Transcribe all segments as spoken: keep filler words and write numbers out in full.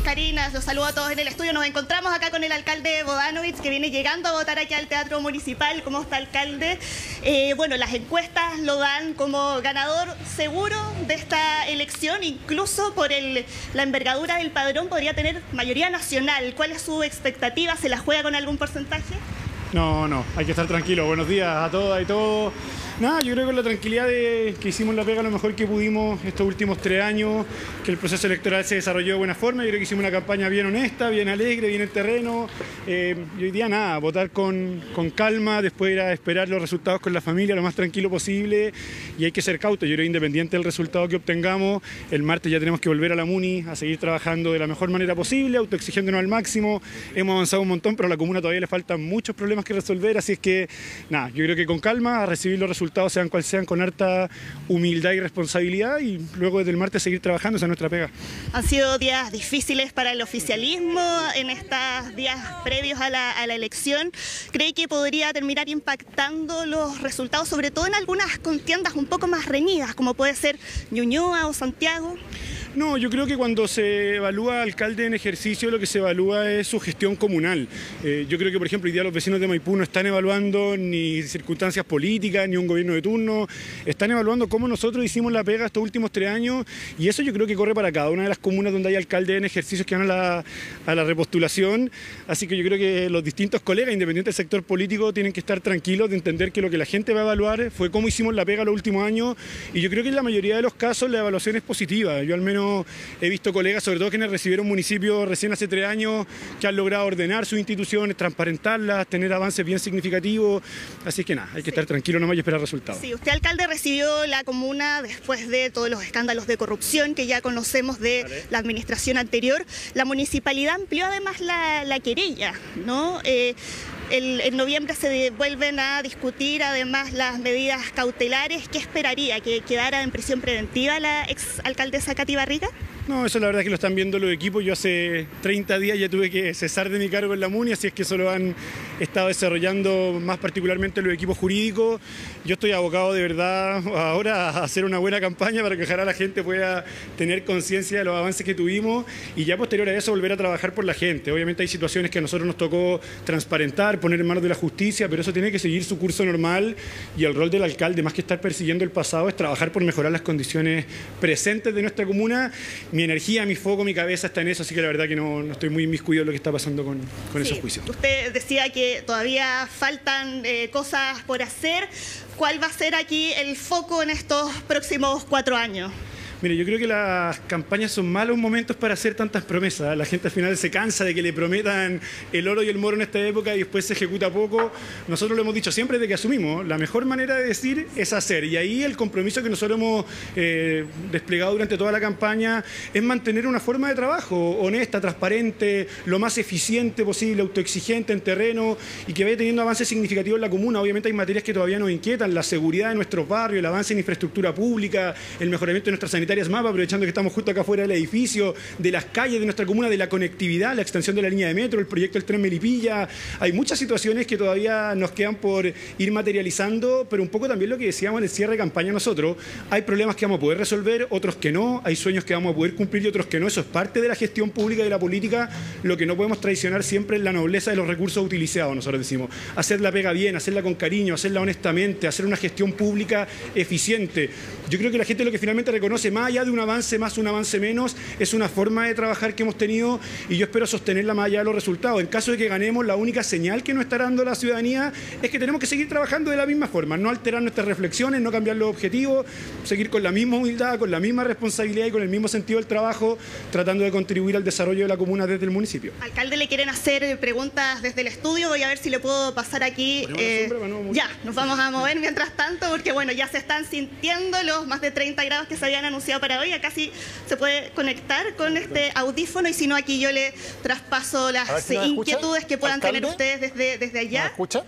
Karina, los saludo a todos en el estudio. Nos encontramos acá con el alcalde Bodanovich, que viene llegando a votar aquí al Teatro Municipal. ¿Cómo está, alcalde? Eh, bueno, las encuestas lo dan como ganador seguro de esta elección, incluso por el, la envergadura del padrón podría tener mayoría nacional. ¿Cuál es su expectativa? ¿Se la juega con algún porcentaje? No, no, hay que estar tranquilo. Buenos días a todas y todos. Nada, yo creo que con la tranquilidad de que hicimos la pega lo mejor que pudimos estos últimos tres años, que el proceso electoral se desarrolló de buena forma. Yo creo que hicimos una campaña bien honesta, bien alegre, bien en terreno. Eh, y hoy día nada, votar con, con calma, después ir a esperar los resultados con la familia lo más tranquilo posible. Y hay que ser cautos. Yo creo que independiente del resultado que obtengamos, el martes ya tenemos que volver a la Muni a seguir trabajando de la mejor manera posible, autoexigiéndonos al máximo. Hemos avanzado un montón, pero a la comuna todavía le faltan muchos problemas que resolver. Así es que nada, yo creo que con calma, a recibir los resultados resultados sean cuales sean, con harta humildad y responsabilidad, y luego desde el martes seguir trabajando, esa es nuestra pega. Han sido días difíciles para el oficialismo en estos días previos a la, a la elección. ¿Cree que podría terminar impactando los resultados, sobre todo en algunas contiendas un poco más reñidas, como puede ser Ñuñoa o Santiago? No, yo creo que cuando se evalúa alcalde en ejercicio, lo que se evalúa es su gestión comunal. Eh, yo creo que, por ejemplo, hoy día los vecinos de Maipú no están evaluando ni circunstancias políticas, ni un gobierno de turno, están evaluando cómo nosotros hicimos la pega estos últimos tres años, y eso yo creo que corre para cada una de las comunas donde hay alcaldes en ejercicio que van a la, a la repostulación. Así que yo creo que los distintos colegas, independientes del sector político, tienen que estar tranquilos de entender que lo que la gente va a evaluar fue cómo hicimos la pega los últimos años, y yo creo que en la mayoría de los casos la evaluación es positiva. Yo al menos he visto colegas, sobre todo quienes recibieron municipios recién hace tres años, que han logrado ordenar sus instituciones, transparentarlas, tener avances bien significativos. Así que nada, hay que sí. estar tranquilo nomás y esperar resultados. Sí, usted, alcalde, recibió la comuna después de todos los escándalos de corrupción que ya conocemos de vale. la administración anterior. La municipalidad amplió además la, la querella, ¿no? Eh, El, en noviembre se vuelven a discutir además las medidas cautelares. ¿Qué esperaría? ¿Que quedara en prisión preventiva la exalcaldesa Katy Barriga? No, eso la verdad es que lo están viendo los equipos. Yo hace treinta días ya tuve que cesar de mi cargo en la Muni, así es que eso lo han estado desarrollando más particularmente los equipos jurídicos. Yo estoy abocado de verdad ahora a hacer una buena campaña para que ojalá la gente pueda tener conciencia de los avances que tuvimos, y ya posterior a eso volver a trabajar por la gente. Obviamente hay situaciones que a nosotros nos tocó transparentar, poner en manos de la justicia, pero eso tiene que seguir su curso normal, y el rol del alcalde, más que estar persiguiendo el pasado, es trabajar por mejorar las condiciones presentes de nuestra comuna. Mi energía, mi foco, mi cabeza está en eso, así que la verdad que no, no estoy muy inmiscuido en lo que está pasando con, con sí, esos juicios. Usted decía que todavía faltan eh, cosas por hacer. ¿Cuál va a ser aquí el foco en estos próximos cuatro años? Mire, yo creo que las campañas son malos momentos para hacer tantas promesas. La gente al final se cansa de que le prometan el oro y el moro en esta época y después se ejecuta poco. Nosotros lo hemos dicho siempre desde que asumimos. La mejor manera de decir es hacer. Y ahí el compromiso que nosotros hemos eh, desplegado durante toda la campaña es mantener una forma de trabajo honesta, transparente, lo más eficiente posible, autoexigente en terreno, y que vaya teniendo avances significativos en la comuna. Obviamente hay materias que todavía nos inquietan: la seguridad de nuestros barrios, el avance en infraestructura pública, el mejoramiento de nuestra sanitaria más, aprovechando que estamos justo acá fuera del edificio, de las calles de nuestra comuna, de la conectividad, la extensión de la línea de metro, el proyecto del tren Melipilla. Hay muchas situaciones que todavía nos quedan por ir materializando, pero un poco también lo que decíamos en el cierre de campaña nosotros: hay problemas que vamos a poder resolver, otros que no, hay sueños que vamos a poder cumplir y otros que no. Eso es parte de la gestión pública y de la política. Lo que no podemos traicionar siempre es la nobleza de los recursos utilizados. Nosotros decimos, hacer la pega bien, hacerla con cariño, hacerla honestamente, hacer una gestión pública eficiente. Yo creo que la gente lo que finalmente reconoce, más allá de un avance más, un avance menos, es una forma de trabajar que hemos tenido, y yo espero sostenerla más allá de los resultados. En caso de que ganemos, la única señal que nos está dando la ciudadanía es que tenemos que seguir trabajando de la misma forma, no alterar nuestras reflexiones, no cambiar los objetivos, seguir con la misma humildad, con la misma responsabilidad y con el mismo sentido del trabajo, tratando de contribuir al desarrollo de la comuna desde el municipio. Alcalde, le quieren hacer preguntas desde el estudio. Voy a ver si le puedo pasar aquí. Eh, sombra, no, ya, nos vamos a mover mientras tanto, porque bueno, ya se están sintiendo los más de treinta grados que se habían anunciado para hoy. Acá sí se puede conectar con este audífono, y si no, aquí yo le traspaso las si inquietudes que puedan ¿Alcalde? tener ustedes desde, desde allá. ¿Me escucha?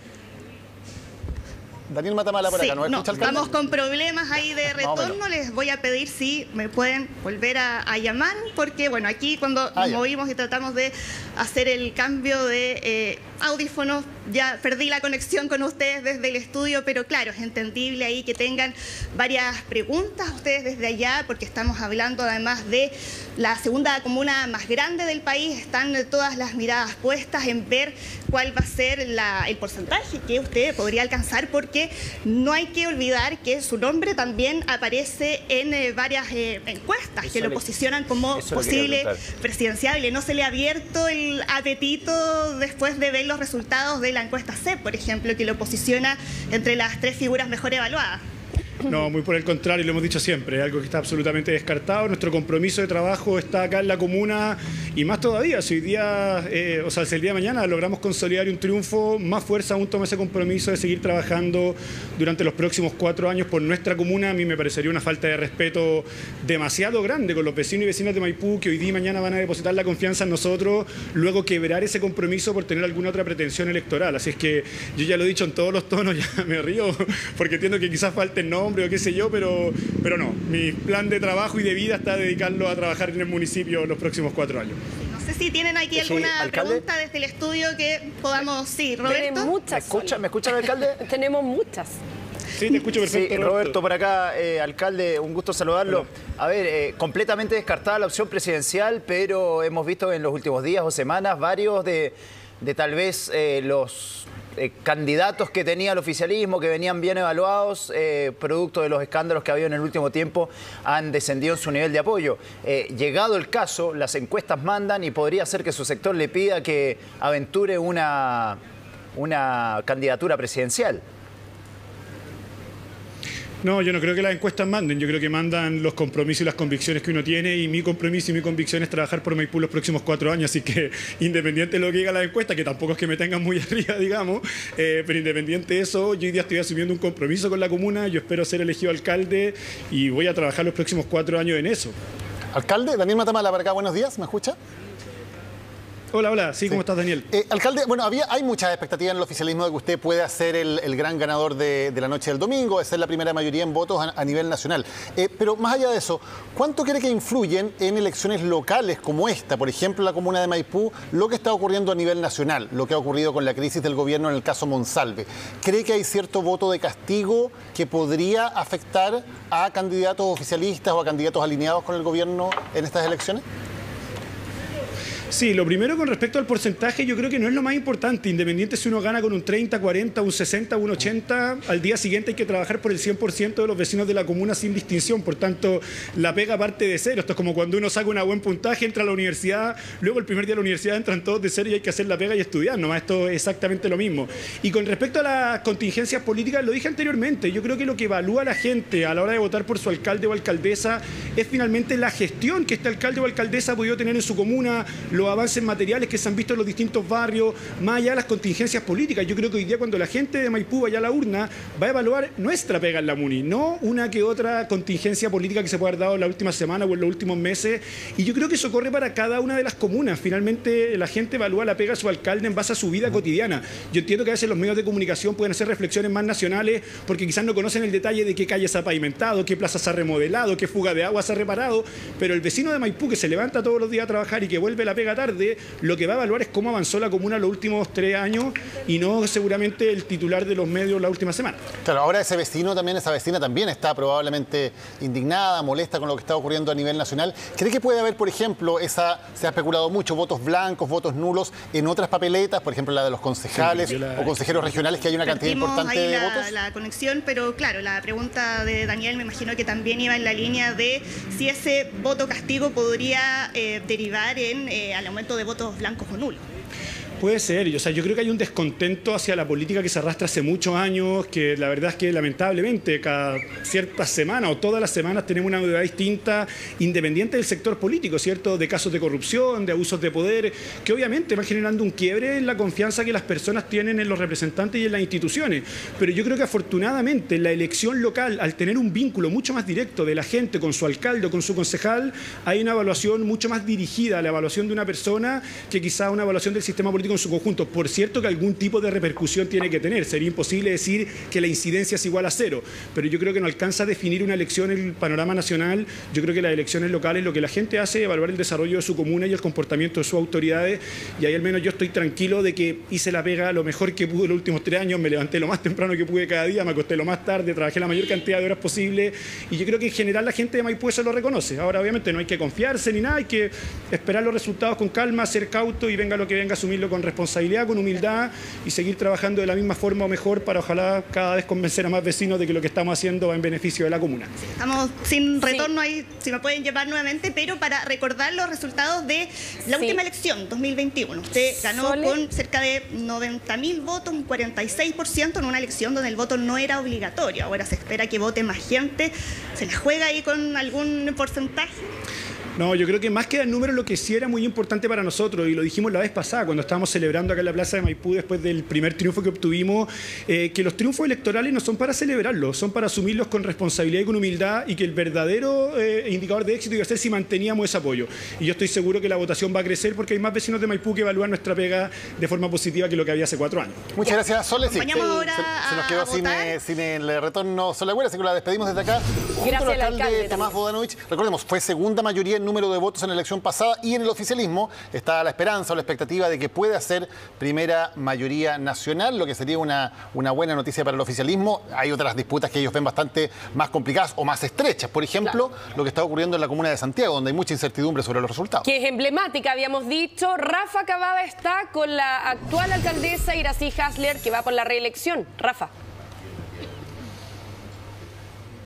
Daniel Matamala por sí, acá, ¿no no, escucha, alcalde? Estamos con problemas ahí de retorno. Les voy a pedir si me pueden volver a, a llamar, porque bueno, aquí cuando ah, nos ya. movimos y tratamos de hacer el cambio de... Eh, audífonos, ya perdí la conexión con ustedes desde el estudio, pero claro, es entendible ahí que tengan varias preguntas ustedes desde allá, porque estamos hablando además de la segunda comuna más grande del país. Están todas las miradas puestas en ver cuál va a ser la, el porcentaje que usted podría alcanzar, porque no hay que olvidar que su nombre también aparece en eh, varias eh, encuestas que lo posicionan como posible presidenciable. No se le ha abierto el apetito después de ver los resultados de la encuesta C E P, por ejemplo, que lo posiciona entre las tres figuras mejor evaluadas. No, muy por el contrario, lo hemos dicho siempre, es algo que está absolutamente descartado. Nuestro compromiso de trabajo está acá en la comuna y más todavía, si hoy día, eh, o sea, si el día de mañana logramos consolidar un triunfo, más fuerza aún toma ese compromiso de seguir trabajando durante los próximos cuatro años por nuestra comuna. A mí me parecería una falta de respeto demasiado grande con los vecinos y vecinas de Maipú, que hoy día y mañana van a depositar la confianza en nosotros, luego quebrar ese compromiso por tener alguna otra pretensión electoral. Así es que yo ya lo he dicho en todos los tonos, ya me río, porque entiendo que quizás falte el nombre o qué sé yo, pero, pero no, mi plan de trabajo y de vida está dedicarlo a trabajar en el municipio los próximos cuatro años. No sé si tienen aquí alguna sí, pregunta desde el estudio que podamos... Sí, Roberto. Tienen muchas. ¿Me escucha, ¿Me escucha el alcalde? Tenemos muchas. Sí, te escucho perfecto. Sí, Roberto, Roberto por acá, eh, alcalde, un gusto saludarlo. Hola. A ver, eh, completamente descartada la opción presidencial, pero hemos visto en los últimos días o semanas varios de, de tal vez eh, los... Eh, candidatos que tenía el oficialismo, que venían bien evaluados, eh, producto de los escándalos que ha habido en el último tiempo, han descendido en su nivel de apoyo. Eh, llegado el caso, las encuestas mandan y podría ser que su sector le pida que aventure una, una candidatura presidencial. No, yo no creo que las encuestas manden, yo creo que mandan los compromisos y las convicciones que uno tiene, y mi compromiso y mi convicción es trabajar por Maipú los próximos cuatro años, así que independiente de lo que diga la encuesta, que tampoco es que me tengan muy arriba, digamos, eh, pero independiente de eso, yo hoy día estoy asumiendo un compromiso con la comuna, yo espero ser elegido alcalde y voy a trabajar los próximos cuatro años en eso. Alcalde, Daniel Matamala para acá, buenos días, ¿me escucha? Hola, hola. Sí, ¿cómo sí. estás, Daniel? Eh, alcalde, bueno, había, hay muchas expectativas en el oficialismo de que usted pueda ser el, el gran ganador de, de la noche del domingo, de ser la primera mayoría en votos a, a nivel nacional. Eh, pero más allá de eso, ¿cuánto cree que influyen en elecciones locales como esta, por ejemplo, la comuna de Maipú, lo que está ocurriendo a nivel nacional, lo que ha ocurrido con la crisis del gobierno en el caso Monsalve? ¿Cree que hay cierto voto de castigo que podría afectar a candidatos oficialistas o a candidatos alineados con el gobierno en estas elecciones? Sí, lo primero con respecto al porcentaje, yo creo que no es lo más importante. Independiente si uno gana con un treinta, cuarenta, un sesenta, un ochenta, al día siguiente hay que trabajar por el cien por ciento de los vecinos de la comuna sin distinción. Por tanto, la pega parte de cero. Esto es como cuando uno saca un buen puntaje, entra a la universidad, luego el primer día de la universidad entran todos de cero y hay que hacer la pega y estudiar. Nomás esto es exactamente lo mismo. Y con respecto a las contingencias políticas, lo dije anteriormente, yo creo que lo que evalúa la gente a la hora de votar por su alcalde o alcaldesa es finalmente la gestión que este alcalde o alcaldesa ha podido tener en su comuna, los avances materiales que se han visto en los distintos barrios, más allá de las contingencias políticas. Yo creo que hoy día cuando la gente de Maipú vaya a la urna, va a evaluar nuestra pega en la MUNI, no una que otra contingencia política que se puede haber dado en la última semana o en los últimos meses. Y yo creo que eso corre para cada una de las comunas. Finalmente la gente evalúa la pega de su alcalde en base a su vida cotidiana. Yo entiendo que a veces los medios de comunicación pueden hacer reflexiones más nacionales porque quizás no conocen el detalle de qué calles se ha pavimentado, qué plazas se ha remodelado, qué fuga de agua se ha reparado, pero el vecino de Maipú que se levanta todos los días a trabajar y que vuelve la pega tarde, lo que va a evaluar es cómo avanzó la comuna los últimos tres años y no seguramente el titular de los medios la última semana. Claro, ahora ese vecino también, esa vecina también está probablemente indignada, molesta con lo que está ocurriendo a nivel nacional. ¿Cree que puede haber, por ejemplo, esa, se ha especulado mucho, votos blancos, votos nulos en otras papeletas, por ejemplo la de los concejales sí, la... o consejeros regionales, que hay una cantidad importante ahí de la, votos? la conexión, pero claro, la pregunta de Daniel me imagino que también iba en la línea de si ese voto castigo podría eh, derivar en eh, al aumento de votos blancos o nulos. Puede ser, o sea, yo creo que hay un descontento hacia la política que se arrastra hace muchos años, que la verdad es que lamentablemente cada ciertas semanas o todas las semanas tenemos una novedad distinta, independiente del sector político, ¿cierto? De casos de corrupción, de abusos de poder, que obviamente van generando un quiebre en la confianza que las personas tienen en los representantes y en las instituciones. Pero yo creo que afortunadamente la elección local, al tener un vínculo mucho más directo de la gente con su alcalde o con su concejal, hay una evaluación mucho más dirigida a la evaluación de una persona que quizá una evaluación del sistema político político en su conjunto. Por cierto que algún tipo de repercusión tiene que tener. Sería imposible decir que la incidencia es igual a cero, pero yo creo que no alcanza a definir una elección en el panorama nacional. Yo creo que las elecciones locales lo que la gente hace es evaluar el desarrollo de su comuna y el comportamiento de sus autoridades, y ahí al menos yo estoy tranquilo de que hice la pega lo mejor que pude los últimos tres años, me levanté lo más temprano que pude cada día, me acosté lo más tarde, trabajé la mayor cantidad de horas posible, y yo creo que en general la gente de Maipú eso lo reconoce. Ahora obviamente no hay que confiarse ni nada, hay que esperar los resultados con calma, ser cauto y venga lo que venga, asumirlo con responsabilidad, con humildad y seguir trabajando de la misma forma o mejor para ojalá cada vez convencer a más vecinos de que lo que estamos haciendo va en beneficio de la comuna. Sí, estamos sin retorno sí. ahí, si me pueden llevar nuevamente, pero para recordar los resultados de la sí. última elección, dos mil veintiuno. Usted ganó Sole. con cerca de noventa mil votos, un cuarenta y seis por ciento en una elección donde el voto no era obligatorio. Ahora se espera que vote más gente. ¿Se la juega ahí con algún porcentaje? No, yo creo que más que el número, lo que sí era muy importante para nosotros, y lo dijimos la vez pasada cuando estábamos celebrando acá en la Plaza de Maipú después del primer triunfo que obtuvimos, eh, que los triunfos electorales no son para celebrarlos, son para asumirlos con responsabilidad y con humildad, y que el verdadero eh, indicador de éxito iba a ser si manteníamos ese apoyo. Y yo estoy seguro que la votación va a crecer porque hay más vecinos de Maipú que evalúan nuestra pega de forma positiva que lo que había hace cuatro años. Muchas ya. gracias, Sole. Sí, Acompañamos ahora se, se nos quedó sin, eh, sin el retorno Sole Agüera, así que la despedimos desde acá. Gracias al alcalde, alcalde Tomás Bodanovich. Recordemos, fue segunda mayoría en número de votos en la elección pasada, y en el oficialismo está la esperanza o la expectativa de que pueda ser primera mayoría nacional, lo que sería una, una buena noticia para el oficialismo. Hay otras disputas que ellos ven bastante más complicadas o más estrechas. Por ejemplo, claro. lo que está ocurriendo en la comuna de Santiago, donde hay mucha incertidumbre sobre los resultados. Que es emblemática, habíamos dicho. Rafa Cavada está con la actual alcaldesa Iracy Hasler, que va por la reelección. Rafa.